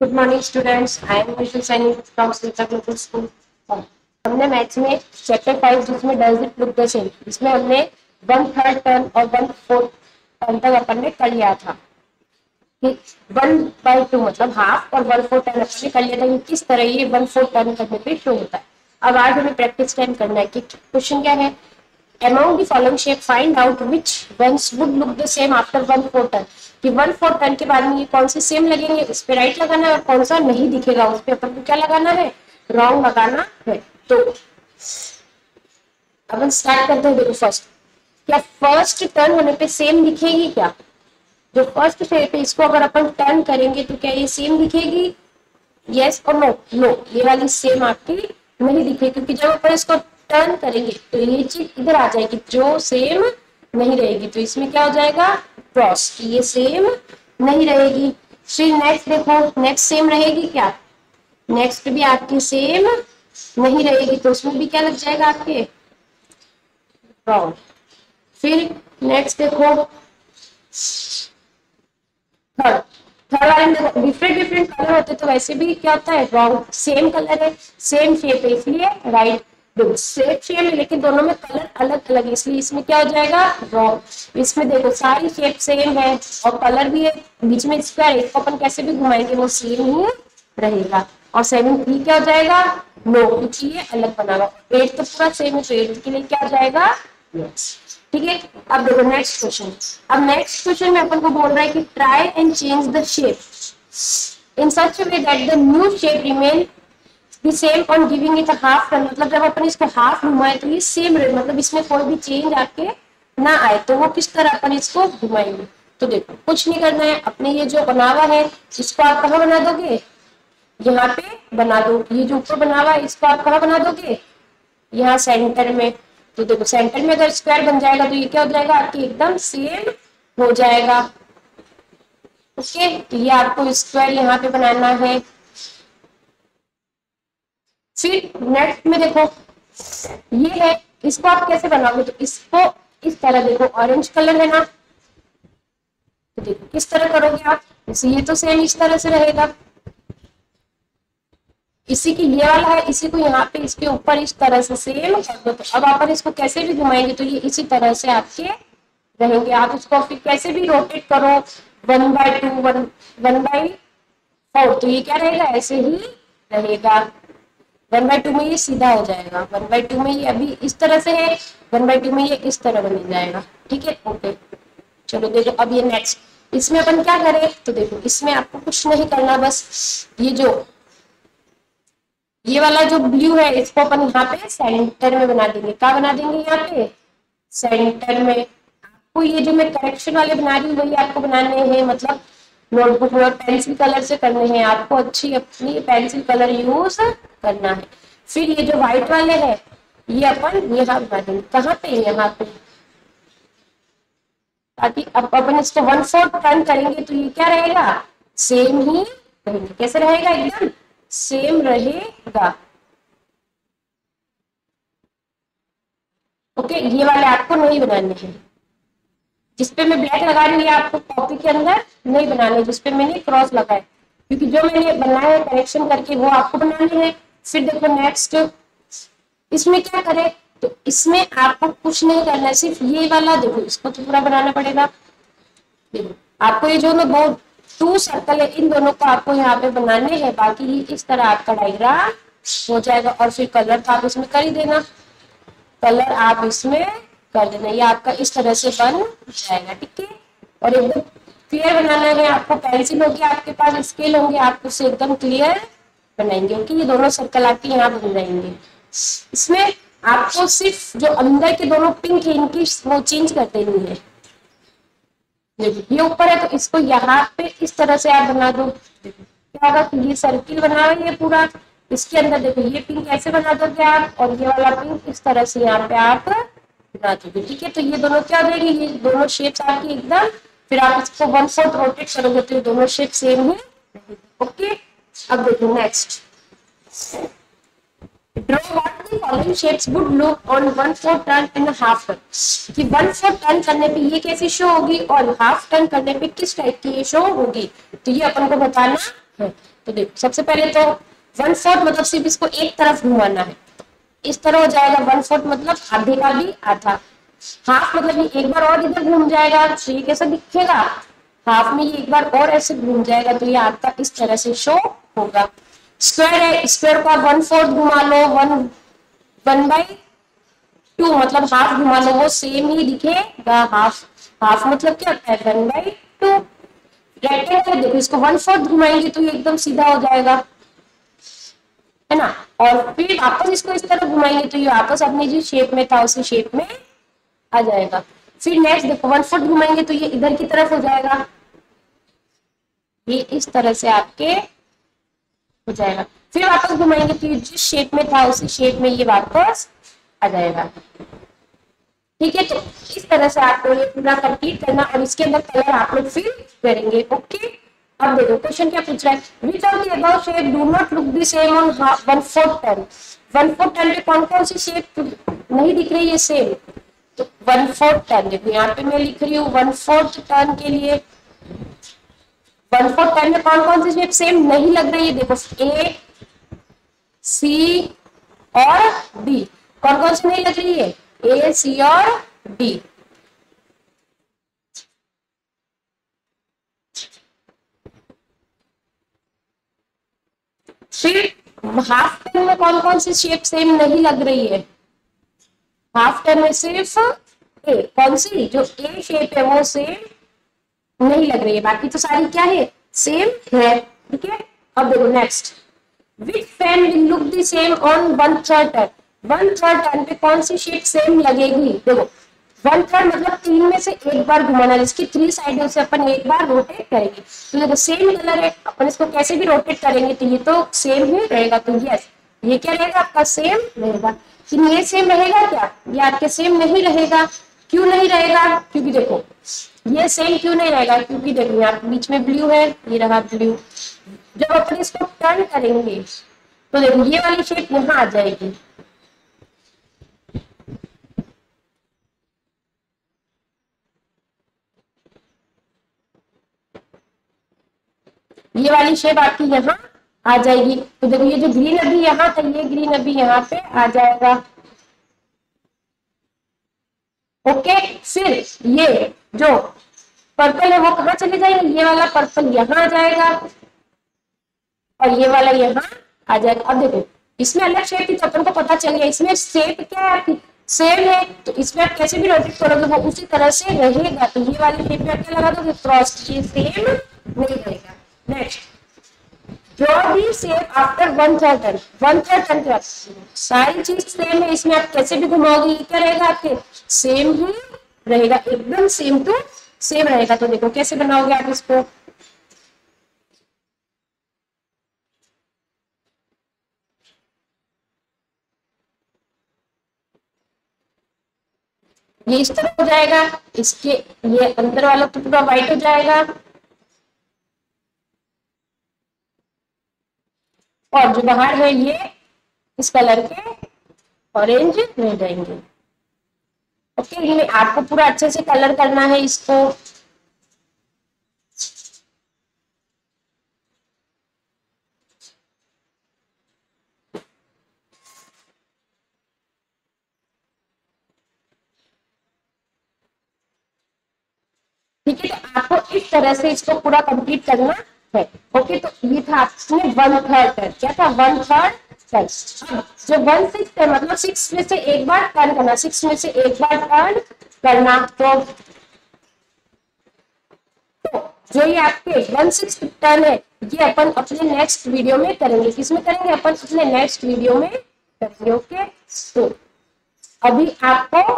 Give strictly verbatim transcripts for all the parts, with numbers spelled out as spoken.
Good morning students, I am Vishu Saini from Shrita global school. हमने maths में chapter five जिसमें does it look the same, इसमें हमने one third turn और one fourth turn तक अपन ने कर लिया था कि वन बाई टू मतलब हाफ और वन फोर्थ टर्न अपन ने कर लिया था कि किस तरह ये वन फोर्थ टर्न करने पे शो होता है। अब आज हमें प्रैक्टिस टाइम करना है कि क्वेश्चन क्या है, among the following shape find out which ones would look the same after one fourth turn। कि वन फोर्थ टर्न के बाद में ये कौन से सेम लगेंगे, इस पे राइट लगाना है और कौन सा नहीं दिखेगा उस पे अपन को क्या लगाना है, रॉन्ग लगाना है। तो अपन स्टार्ट करते हैं। देखो फर्स्ट, क्या फर्स्ट टर्न होने पे सेम दिखेगी क्या? जो फर्स्ट शेप है इसको अगर अपन टर्न करेंगे तो क्या ये सेम दिखेगी? यस और नो? नो, ये वाली सेम आपकी नहीं दिखेगी, क्योंकि जब अपन इसको टर्न करेंगे तो ये चीज इधर आ जाएगी जो सेम नहीं रहेगी। तो इसमें क्या हो जाएगा, क्रॉस, कि ये सेम नहीं रहेगी। फिर नेक्स्ट देखो, नेक्स्ट सेम रहेगी क्या? नेक्स्ट भी आपकी सेम नहीं रहेगी, तो उसमें भी क्या लग जाएगा आपके, रॉन्ग। फिर नेक्स्ट देखो थर्ड, थर्ड वाले में डिफरेंट डिफरेंट कलर होते तो वैसे भी क्या होता है, रॉन्ग। सेम कलर है, सेम शेप है, इसलिए राइट। देखो सेम शेप है लेकिन दोनों में कलर अलग अलग है, इसलिए इसमें क्या हो जाएगा, रॉन्ग। इसमें देखो सारी शेप सेम है और कलर भी है, बीच में स्क्वायर, इसको अपन कैसे भी घुमाएंगे वो सेम ही रहेगा। और सेवन थ्री क्या हो जाएगा, नो, क्योंकि ये अलग बना हुआ। एट तो पूरा सेम है, तो एट के लिए क्या हो जाएगा, ठीक है। अब देखो नेक्स्ट क्वेश्चन। अब नेक्स्ट क्वेश्चन में अपन को बोल रहा है कि try and change the shape in such way that the new shape remain the same on giving it half turn. मतलब जब अपन इसको हाफ घुमाए तो ये सेम रहे, मतलब इसमें कोई भी चेंज आपके ना आए। तो वो किस तरह अपन इसको घुमाएंगे? तो देखो कुछ नहीं करना है, अपने ये जो बना हुआ है इसको आप कहाँ बना दोगे, यहाँ पे बना दो। ये जो ऊपर बना हुआ है इसको आप कहाँ बना दोगे, यहाँ सेंटर में। तो देखो सेंटर में अगर स्क्वायर बन जाएगा तो ये क्या हो जाएगा आपकी, एकदम सेम हो जाएगा। ओके, तो ये आपको स्क्वायर यहाँ पे बनाना है। फिर नेक्स्ट में देखो ये है, इसको आप कैसे बनाओगे? तो इसको इस तरह, देखो ऑरेंज कलर है ना, तो देखो किस तरह करोगे आप, जैसे ये तो सेम इस तरह से रहेगा, इसी की ये वाला है, इसी को यहाँ पे इसके ऊपर इस तरह से सेम कर दो। तो अब अपन इसको कैसे भी घुमाएंगे तो ये इसी तरह से आपके रहेंगे। आप इसको फिर कैसे भी रोटेट करो, one by two one one by four, तो ये क्या रहेगा, ऐसे ही रहेगा। वन बाई टू में ये सीधा हो जाएगा, वन बाई टू में ये अभी इस तरह से है, वन बाई टू में ये इस तरह बन जाएगा, ठीक है। ओके चलो देखो अब ये नेक्स्ट, इसमें अपन क्या करें? तो देखो इसमें आपको कुछ नहीं करना, बस ये जो ये वाला जो ब्लू है इसको अपन यहाँ पे सेंटर में बना देंगे। क्या बना देंगे, यहाँ पे सेंटर में। आपको ये जो मैं करेक्शन वाले बना रही हूँ वही आपको बनाने हैं, मतलब नोटबुक में, और पेंसिल कलर से करने हैं आपको, अच्छी अपनी पेंसिल कलर यूज करना है। फिर ये जो व्हाइट वाले हैं ये अपन यहाँ बना देंगे, कहाँ पे, यहाँ पे, ताकि अब अपन इसको वन फोर्थ टर्न करेंगे तो ये क्या रहेगा, सेम ही रहेगा। कैसे रहेगा, एकदम सेम रहेगा। ओके, ये वाले आपको नहीं बनाने हैं। जिसपे मैं ब्लैक लगा रही हूँ ये आपको कॉपी के अंदर नहीं बनाने, जिसपे मैंने क्रॉस लगाया, क्योंकि जो मैंने बनाया है करेक्शन करके वो आपको बनाने हैं। फिर देखो नेक्स्ट, इसमें क्या करें? तो इसमें आपको कुछ नहीं करना है, सिर्फ ये वाला देखो इसको तो पूरा बनाना पड़ेगा। देखो आपको ये जो ना दो टू सर्कल है इन दोनों को आपको यहाँ पे बनाने हैं, बाकी ये इस तरह आपका डायग्राम हो जाएगा। और फिर कलर तो आप इसमें कर ही देना, कलर आप इसमें कर देना, ये आपका इस तरह से बन जाएगा, ठीक है। और एकदम क्लियर बनाना है आपको, पेंसिल होगी आपके पास, स्केल होंगे, आप उससे एकदम क्लियर बनाएंगे। ओके, ये दोनों सर्कल आपके यहाँ बन जाएंगे। इसमें आपको सिर्फ जो अंदर के दोनों पिंक है इनकी वो चेंज कर देनी है। ये ऊपर है तो इसको यहाँ पे इस तरह से आप बना दो। क्या होगा कि ये सर्किल बना हुआ है ये पूरा, इसके अंदर देखो ये पिंक ऐसे बना दोगे आप, और ये वाला पिंक इस तरह से यहाँ पे आप बना दोगे, ठीक है। तो ये दोनों क्या हो जाएगी, ये दोनों शेप्स आपकी एकदम, फिर आप इसको वन फोर्थ रोटेट करोगे तो ये दोनों शेप सेम ही रहेगी। ओके, अब देखो next, draw what the following shapes would look on one fourth turn in half turn. कि वन फोर्थ टर्न करने पे ये कैसी शो होगी और हाफ टर्न करने पे किस टाइप की ये शो होगी, तो ये अपन को बताना है। तो देखो सबसे पहले तो वन फोर्थ मतलब सिर्फ इसको एक तरफ घुमाना है, इस तरह हो जाएगा। वन फोर्थ मतलब आधे का भी आधा। हाफ मतलब ये एक बार और इधर घूम जाएगा, तो ये कैसा दिखेगा, हाफ में ये एक बार और ऐसे घूम जाएगा, तो ये आपका इस तरह से शो होगा। स्क्वायर है, स्क्वायर का वन फोर्थ घुमा लो, वन वन बाई टू मतलब हाफ घुमा लो, वो सेम ही दिखेगा। हाफ हाफ मतलब क्या होता है, वन बाई टू। रेक्टेंगल देखो, इसको वन फोर्थ घुमाएंगे तो ये एकदम सीधा हो जाएगा, है ना। और फिर वापस इसको इस तरह घुमाएंगे तो ये वापस अपने जो शेप में था उसी शेप में आ जाएगा। फिर नेक्स्ट देखो, वन फोर्थ घुमाएंगे तो ये इधर की तरफ हो जाएगा, ये इस तरह से आपके हो जाएगा। फिर वापस घुमाएंगे तो ये जिस शेप में था उसी शेप में ये वापस आ जाएगा। ठीक है, तो इस तरह से आपको ये पूरा कंप्लीट करना और इसके अंदर कलर आप लोग फिल करेंगे। ओके, अब देखो क्वेश्चन क्या पूछ रहा है, which of the above shape do not look the same on one fourth turn. One fourth turn पे कौन कौन सी शेप नहीं दिख रही है सेम, तो वन फोर्थ टर्न देखो यहाँ पे मैं लिख रही हूँ वन फोर्थ टर्न के लिए वन फोर्थ टर्न में कौन कौन सी शेप सेम नहीं लग रही है, देखो ए सी और डी कौन कौन सी नहीं लग रही है, ए सी और डी। फिर हाफ टर्न में कौन कौन सी शेप सेम नहीं लग रही है, हाफ टर्न में सिर्फ ए, कौन सी जो ए शेप है वो सेम नहीं लग रही है, बाकी तो सारी क्या है सेम है। ठीक है, अब देखो next, which fan will look the same on one third turn. One third turn पे कौन सी शेप सेम लगेगी, देखो वन थर्ड मतलब तीन में से एक बार घुमाना, जिसकी थ्री साइड से अपन एक बार रोटेट करेंगे, तो देखो सेम कलर है, अपन इसको कैसे भी रोटेट करेंगे तो ये तो सेम ही रहेगा। तो यस ये क्या रहेगा आपका सेम रहेगा। कि ये सेम रहेगा क्या, ये आपके सेम नहीं रहेगा। क्यों नहीं रहेगा, क्योंकि देखो ये सेम क्यों नहीं रहेगा, क्योंकि देखो यहाँ बीच में ब्लू है, ये रहा ब्लू। जब अपन इसको टर्न करेंगे तो देखो ये वाली शेप यहाँ आ जाएगी, ये वाली शेप आपकी यहाँ आ जाएगी। तो देखो ये जो ग्रीन अभी यहाँ था, ये ग्रीन अभी यहाँ पे आ जाएगा। ओके, फिर ये जो पर्पल है वो कहाँ चले जाएंगे, ये वाला पर्पल यहाँ आ जाएगा और ये वाला यहाँ आ जाएगा। अब देखो इसमें अलग शेप थी तो अपन को पता चल गया, इसमें शेप क्या है आपकी सेम है, तो इसमें आप कैसे भी रोटेट करोगे वो उसी तरह से रहेगा। तो ये वाली शेप में आप क्या लगा दोगे क्रॉस, ये सेम नहीं रहेगा। Next, draw the shape after one third turn. One third turn के बाद सारी चीज सेम है, इसमें आप कैसे भी घुमाओगे ये क्या रहेगा आपके सेम ही रहेगा, एकदम सेम टू सेम रहेगा। तो देखो कैसे बनाओगे आप इसको, ये इस तरह हो जाएगा, इसके ये अंदर वाला तो पूरा व्हाइट हो जाएगा और जो बाहर है ये इस कलर के ऑरेंज रह जाएंगे। ओके, ये आपको पूरा अच्छे से कलर करना है इसको। ठीक है, तो आपको इस तरह से इसको पूरा कंप्लीट करना है। ओके, तो ये था आपने वन थर्ड टर्न, क्या था वन थर्ड टर्न। जो वन सिक्स है मतलब सिक्स में से एक बार टर्न करना, सिक्स में से एक बार टर्न करना। तो, तो जो ये आपके वन सिक्स टर्न है ये अपन अपने नेक्स्ट वीडियो में करेंगे। किसमें करेंगे, अपन अपने नेक्स्ट वीडियो में करेंगे। ओके, तो अभी आपको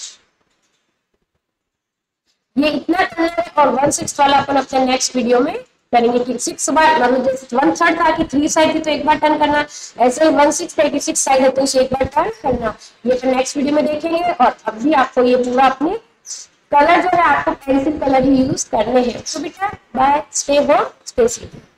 ये इतना करना है और वन सिक्स वाला अपन अपने नेक्स्ट वीडियो में करेंगे। कि सिक्स बार मतलब जैसे वन थर्ड था कि थ्री साइड थी तो एक बार टर्न करना, ऐसे वन सिक्स था कि सिक्स साइड है तो उसे एक बार टर्न करना। ये अपन नेक्स्ट वीडियो में देखेंगे। और अभी आपको ये पूरा अपने कलर जो है आपको पेंसिल कलर ही यूज करने हैं। तो बेटा bye, stay home, stay safe.